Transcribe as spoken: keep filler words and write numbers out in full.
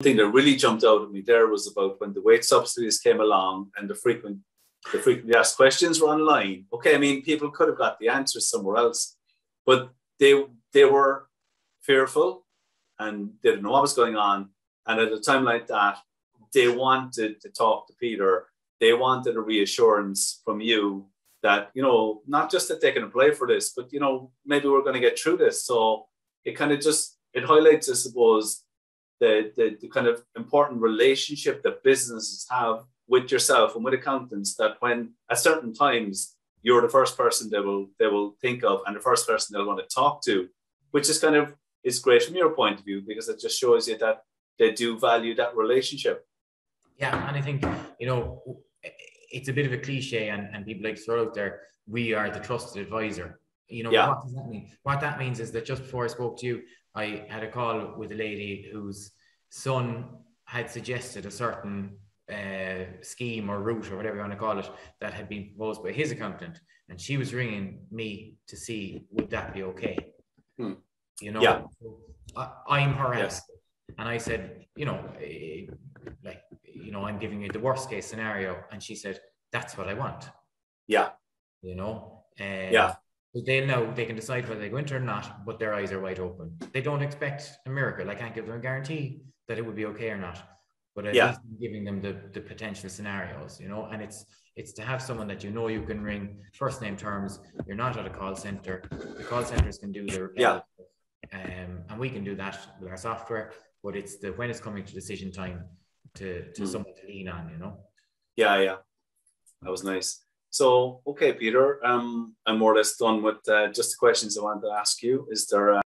thing that really jumped out at me there was about when the wage subsidies came along and the frequent, the frequently asked questions were online. Okay, I mean, people could have got the answers somewhere else, but they they were fearful and they didn't know what was going on. And at a time like that, they wanted to talk to Peter. They wanted a reassurance from you that, you know, not just that they can apply for this, but, you know, maybe we're going to get through this. So it kind of just, it highlights, I suppose, the, the, the kind of important relationship that businesses have with yourself and with accountants, that when at certain times you're the first person they will they will think of and the first person they'll want to talk to, which is kind of is great from your point of view, because it just shows you that they do value that relationship. Yeah, and I think, you know, it's a bit of a cliche, and, and people like to throw out there, we are the trusted advisor. You know, yeah. What does that mean? What that means is that just before I spoke to you, I had a call with a lady whose son had suggested a certain uh, scheme or route or whatever you want to call it that had been proposed by his accountant, and she was ringing me to see would that be okay. Hmm. You know, yeah. so I, I'm her yes. advocate, and I said, you know, like, you know, I'm giving you the worst case scenario, and she said, that's what I want. Yeah. You know, um, yeah. So they know they can decide whether they go into it or not, but their eyes are wide open. They don't expect a miracle. I can't give them a guarantee that it would be okay or not, but at yeah. least I'm giving them the, the potential scenarios, you know, and it's it's to have someone that you know you can ring, first name terms. You're not at a call center. The call centers can do their yeah, um, and we can do that with our software. But it's the when it's coming to decision time to to mm. someone to lean on, you know. Yeah, yeah, that was nice. So, okay, Peter, um, I'm more or less done with uh, just the questions I wanted to ask you. Is there a